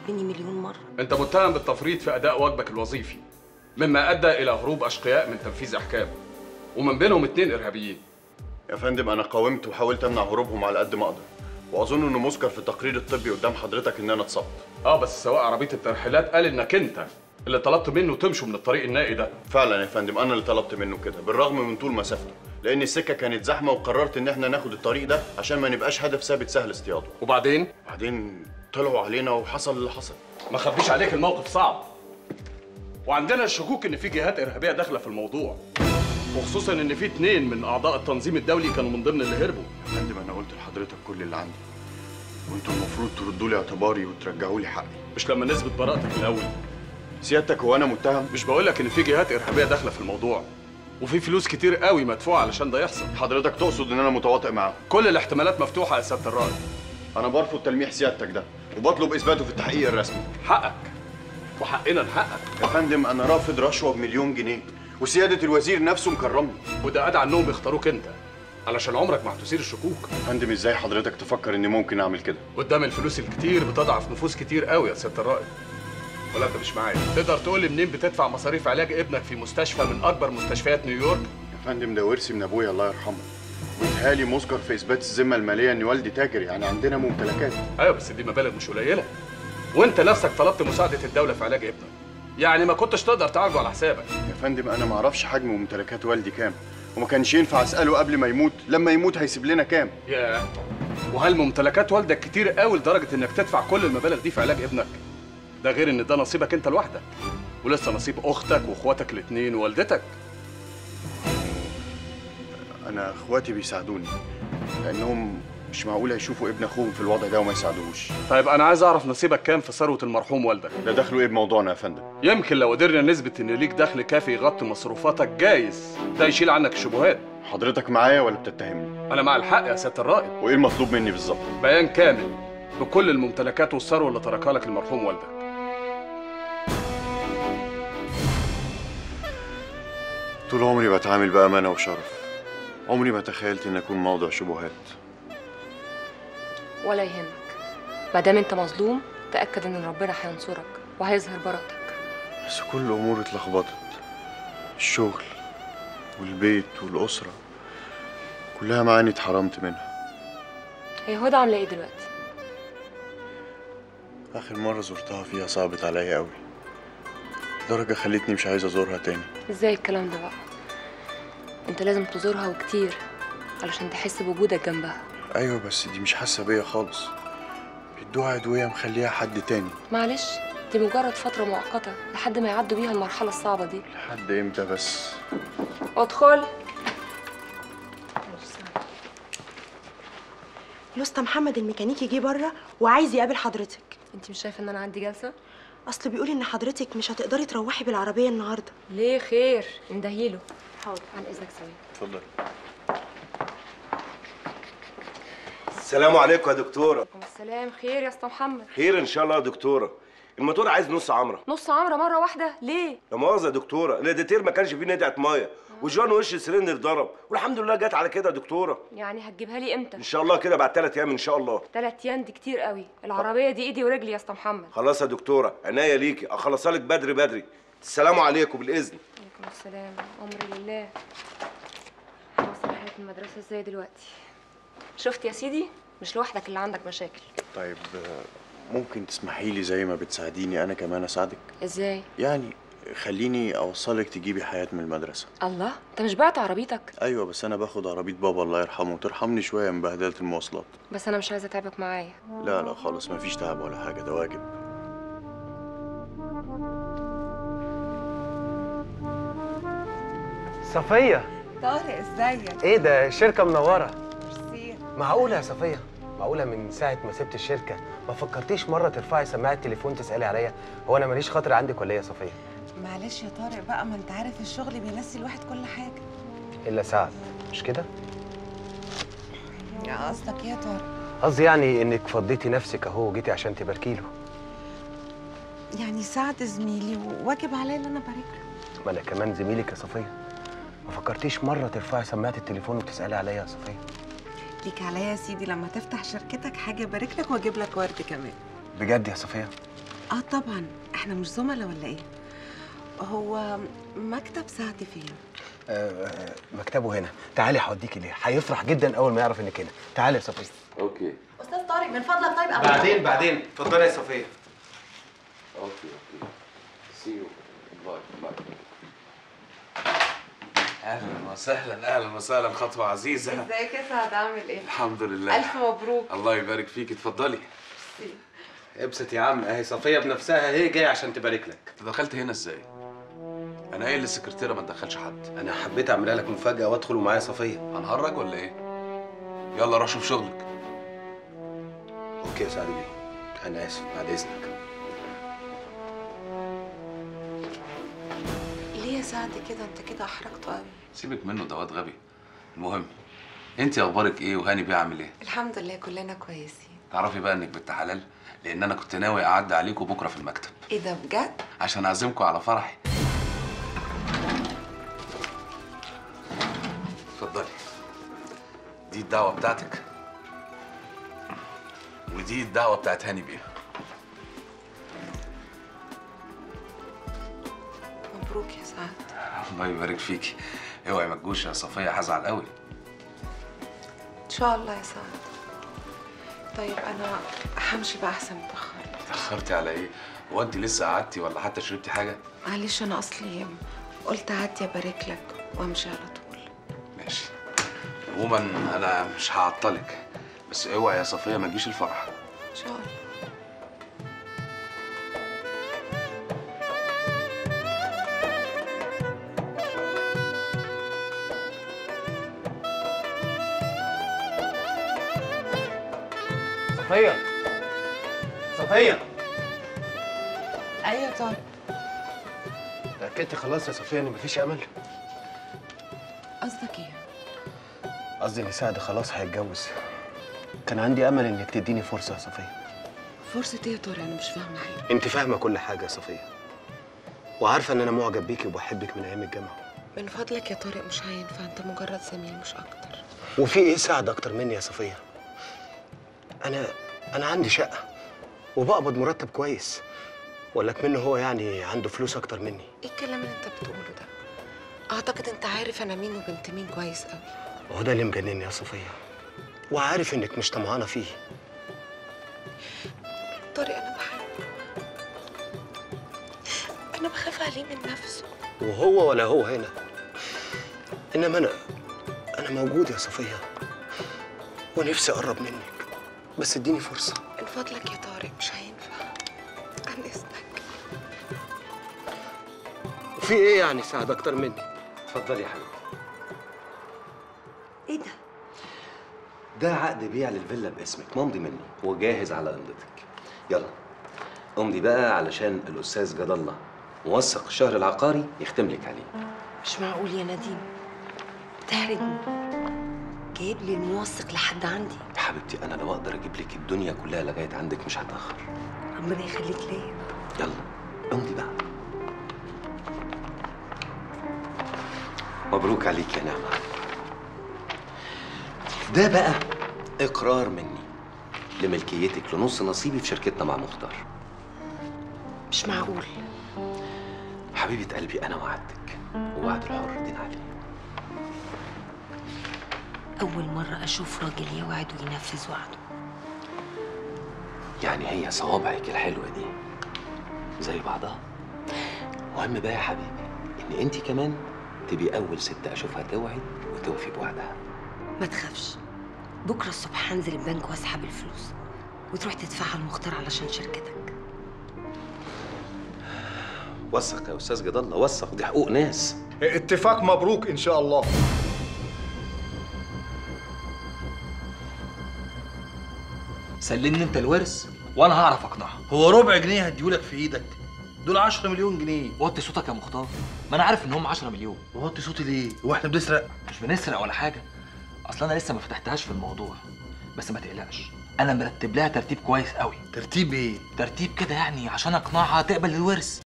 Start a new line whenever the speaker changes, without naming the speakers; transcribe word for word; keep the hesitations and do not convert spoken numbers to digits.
بتحبني مليون مره.
انت متهم بالتفريط في اداء واجبك الوظيفي، مما ادى الى هروب اشقياء من تنفيذ احكام، ومن بينهم اتنين ارهابيين.
يا فندم انا قاومت وحاولت امنع هروبهم على قد ما اقدر، واظن انه مذكر في التقرير الطبي قدام حضرتك ان انا اتصبت.
اه بس سواق عربيه الترحيلات قال انك انت اللي طلبت منه تمشوا من الطريق النائي ده.
فعلا يا فندم انا اللي طلبت منه كده بالرغم من طول مسافته، لان السكه كانت زحمه وقررت ان احنا ناخد الطريق ده عشان ما نبقاش هدف ثابت سهل اصطياده.
وبعدين؟
بعدين طلعوا علينا وحصل اللي حصل.
ما خبيش عليك الموقف صعب، وعندنا الشكوك ان في جهات ارهابيه داخله في الموضوع، وخصوصا ان في اتنين من اعضاء التنظيم الدولي كانوا من ضمن اللي هربوا.
يا فندم انا قلت لحضرتك كل اللي عندي، وانتوا المفروض تردوا لي اعتباري وترجعوا لي حقي.
مش لما نثبت براءتك الاول؟
سيادتك هو انا متهم؟
مش بقول لك ان في جهات ارهابيه داخله في الموضوع، وفي فلوس كتير قوي مدفوعه علشان ده يحصل.
حضرتك تقصد ان انا متواطئ معاهم؟
كل الاحتمالات مفتوحه يا سياده الرائد.
انا برفض تلميح سيادتك ده وبطلب اثباته في التحقيق الرسمي.
حقك وحقنا نحقق.
يا فندم انا رافض رشوه بمليون جنيه، وسياده الوزير نفسه مكرمني.
وده ادعى انهم يختاروك انت علشان عمرك ما هتثير الشكوك.
يا فندم ازاي حضرتك تفكر اني ممكن اعمل كده؟
قدام الفلوس الكتير بتضعف نفوس كتير قوي يا سياده الرائد. ولا انت مش معايا؟ تقدر تقول لي منين بتدفع مصاريف علاج ابنك في مستشفى من اكبر مستشفيات نيويورك؟
يا فندم ده ورثي من ابويا الله يرحمه، ويتهيألي مذكر في اثبات الذمه الماليه ان والدي تاجر، يعني عندنا ممتلكات.
ايوه بس دي مبالغ مش قليله، وانت نفسك طلبت مساعده الدوله في علاج ابنك، يعني ما كنتش تقدر تعالجه على حسابك.
يا فندم انا ما اعرفش حجم ممتلكات والدي كام، وما كانش ينفع اساله قبل ما يموت، لما يموت هيسيب لنا كام؟
ياه، وهل ممتلكات والدك كتير قوي لدرجه انك تدفع كل المبالغ دي في علاج ابنك؟ ده غير ان ده نصيبك انت لوحدك، ولسه نصيب اختك واخواتك الاثنين ووالدتك.
انا اخواتي بيساعدوني، لانهم مش معقول يشوفوا ابن اخوهم في الوضع ده وما يساعدوهوش.
طيب انا عايز اعرف نصيبك كام في ثروه المرحوم والدك؟
ده دخله ايه بموضوعنا يا فندم؟
يمكن لو قدرنا نثبت ان ليك دخل كافي يغطي مصروفاتك جايز ده يشيل عنك الشبهات.
حضرتك معايا ولا بتتهمني؟
انا مع الحق يا سياده الرائد.
وايه المطلوب مني بالظبط؟
بيان كامل بكل الممتلكات والثروه اللي تركها لك المرحوم والدك.
طول عمري بتعامل بأمانة وشرف، عمري ما تخيلت إن أكون موضع شبهات.
ولا يهمك، ما دام انت مظلوم تأكد ان ربنا هينصرك وهيظهر براءتك.
بس كل الأمور اتلخبطت، الشغل والبيت والأسرة كلها معاني اتحرمت منها.
هي هدى عاملة ايه دلوقتي؟
آخر مرة زرتها فيها صعبت عليا قوي، لدرجة خلتني مش عايز أزورها تاني.
ازاي الكلام ده بقى؟ انت لازم تزورها وكتير علشان تحس بوجودك جنبها.
أيوة بس دي مش حاسة بيا خالص، بيدوها أدوية مخليها حد تاني.
معلش دي مجرد فترة مؤقتة لحد ما يعدوا بيها المرحلة الصعبة دي.
لحد إمتى بس؟
ادخل.
الأسطى محمد الميكانيكي جه بره وعايز يقابل حضرتك.
انت مش شايفة ان انا عندي جلسة؟
اصل بيقول ان حضرتك مش هتقدري تروحي بالعربيه النهارده.
ليه خير؟ اندهيله. حاضر عن اذنك ثواني.
اتفضل.
السلام عليكم يا دكتوره.
وعليكم السلام. خير يا اسطى محمد؟
خير ان شاء الله يا دكتوره. الموتور عايز نص عمره.
نص عمره مره واحده ليه؟
لا مؤاخذه يا دكتوره، الاديتير ما كانش فيه ندعه ميه وجوان وش السلندر ضرب، والحمد لله جت على كده يا دكتوره.
يعني هتجيبها لي امتى؟
ان شاء الله كده بعد ثلاث ايام ان شاء الله.
ثلاث ايام دي كتير قوي، العربيه دي ايدي ورجلي يا اسطى محمد.
خلاص يا دكتوره، عناية ليكي، اخلصها لك بدري بدري. السلام عليكم بالاذن.
وعليكم السلام، امري لله. هوصل حياتي المدرسه ازاي دلوقتي؟ شفت يا سيدي؟ مش لوحدك اللي عندك مشاكل.
طيب ممكن تسمحي لي زي ما بتساعديني انا كمان اساعدك؟
ازاي؟
يعني خليني اوصلك تجيبي حياة من المدرسة.
الله، انت مش بعت عربيتك؟
ايوه بس انا باخد عربية بابا الله يرحمه وترحمني شوية من بهدلة المواصلات.
بس انا مش عايزه اتعبك معايا.
لا لا خالص، مفيش تعب ولا حاجة، ده واجب.
صفية.
طارق ازيك؟
ايه ده، الشركة منورة.
ميرسي.
معقولة يا صفية؟ معقولة من ساعة ما سبت الشركة ما فكرتيش مرة ترفعي سماعة التليفون تسألي عليا؟ هو أنا ماليش خاطر عندك ولا إيه يا صفية؟
معلش يا طارق بقى، ما أنت عارف الشغل بينسي الواحد كل حاجة.
إلا سعد، مش كده؟
يا قصدك إيه يا طارق؟
قصدي يعني إنك فضيتي نفسك أهو وجيتي عشان تباركي له.
يعني سعد زميلي وواجب عليا إن أنا أبارك له.
ما أنا كمان زميلك يا صفية. ما فكرتيش مرة ترفعي سماعة التليفون وتسألي عليا يا صفية؟
ليك عليا يا سيدي، لما تفتح شركتك حاجة أبارك لك وأجيب لك ورد كمان.
بجد يا صفية؟
اه طبعا، احنا مش زملاء ولا ايه؟ هو مكتب سعد فين؟
آه آه، مكتبه هنا. تعالي هوديكي ليه، هيفرح جدا اول ما يعرف انك هنا. تعالي يا صفيه.
اوكي
استاذ طارق من فضلك طيب.
بعدين بعدين اتفضلي يا صفيه.
اوكي اوكي سي يو باي باي.
اهلا وسهلا اهلا وسهلا خطوه عزيزه.
ازيك يا سعد، عامل ايه؟
الحمد لله.
الف مبروك.
الله يبارك فيك، اتفضلي.
ابسط يا عم، اهي صفيه بنفسها هي جايه عشان تبارك لك.
انت دخلت هنا ازاي؟ انا قايل للسكرتيره ما تدخلش حد.
انا حبيت اعملها لك مفاجاه وادخل ومعايا صفيه.
هنهرج ولا ايه؟ يلا روح شوف شغلك.
اوكي يا سعد بيه، انا اسف، بعد اذنك.
ليه يا سعد كده؟ انت كده احرجته قوي.
سيبك منه، ده واد غبي. المهم انت اخبارك ايه وهاني بيعمل ايه؟
الحمد لله كلنا كويسين.
تعرفي بقى انك بنت حلال، لان انا كنت ناوي اعدي عليكم بكره في المكتب
ايه ده بجد؟
عشان اعزمكم على فرحي. اتفضلي، دي الدعوه بتاعتك ودي الدعوه بتاعت هاني بيه.
مبروك يا سعد.
الله يبارك فيكي. اوعي ما تجوش يا صفيه، هزعل قوي.
ان شاء الله يا سعد. طيب انا همشي بقى احسن، متاخر.
اتاخرتي على ايه؟ هو انت لسه قعدتي ولا حتى شربتي حاجه؟
معلش انا اصلي قلت اعدي ابارك لك وامشي على طول.
ماشي. عموما انا مش هعطلك، بس اوعي يا صفيه ما تجيش الفرح.
ان شاء الله.
صفيه صفيه.
ايوه يا طارق.
تاكدتي خلاص يا صفيه ان مفيش امل؟
قصدك ايه؟
قصدي ان سعد خلاص هيتجوز. كان عندي امل انك تديني فرصه يا صفيه.
فرصة ايه يا طارق؟ انا مش فاهمه حاجه.
انت فاهمه كل حاجه يا صفيه، وعارفه ان انا معجب بيكي وبحبك من ايام الجامعه.
من فضلك يا طارق مش هينفع، انت مجرد زميل مش اكتر.
وفي ايه سعد اكتر مني يا صفيه؟ انا انا عندي شقه وبقبض مرتب كويس، ولا كمنه هو يعني عنده فلوس اكتر مني.
ايه الكلام اللي انت بتقوله ده؟ اعتقد انت عارف انا مين وبنت مين كويس قوي.
وهو ده اللي مجنني يا صفيه، وعارف انك مش طمعانه فيه.
طارق انا بحبه، انا بخاف عليه من نفسه.
وهو ولا هو هنا، انما انا انا موجود يا صفيه، ونفسي اقرب منك، بس اديني فرصه.
من فضلك يا طارق مش هينفع، عن اذنك.
في ايه يعني سعد اكتر مني؟
اتفضلي يا حبيبي.
ايه ده؟
ده عقد بيع للفيلا باسمك، ممضي منه وجاهز على امضتك. يلا امضي بقى علشان الاستاذ جد الله موثق الشهر العقاري يختم لك عليه.
مش معقول يا نديم، بتهرجني. جايب لي الموثق لحد عندي.
يا حبيبتي انا لو اقدر اجيب لك الدنيا كلها لغايه عندك مش هتاخر.
ربنا يخليك ليا.
يلا امضي بقى. مبروك عليك يا نعمه. ده بقى اقرار مني لملكيتك لنص نصيبي في شركتنا مع مختار.
مش معقول.
حبيبه قلبي انا وعدتك، ووعد الحر دين عليه.
أول مرة أشوف راجل يوعد وينفذ وعده.
يعني هي صوابعك الحلوه دي زي بعضها. مهم بقى يا حبيبي ان انت كمان تبقي اول ست اشوفها توعد وتوفي بوعدها.
ما تخافش، بكرة الصبح هنزل البنك واسحب الفلوس وتروح تدفعها لمختار علشان شركتك.
وثق يا استاذ جد الله، وثق، دي حقوق ناس.
اتفاق مبروك ان شاء الله.
سلمني انت الورث وانا هعرف اقنعها.
هو ربع جنيه هديهولك في ايدك، دول عشرة مليون جنيه.
وطي صوتك يا مختار، ما انا عارف ان هم عشرة مليون.
وطي صوتي ليه؟ هو احنا بنسرق؟
مش بنسرق ولا حاجه، اصل انا لسه ما فتحتهاش في الموضوع، بس ما تقلقش انا مرتب لها ترتيب كويس قوي.
ترتيب ايه؟
ترتيب كده يعني عشان اقنعها تقبل الورث.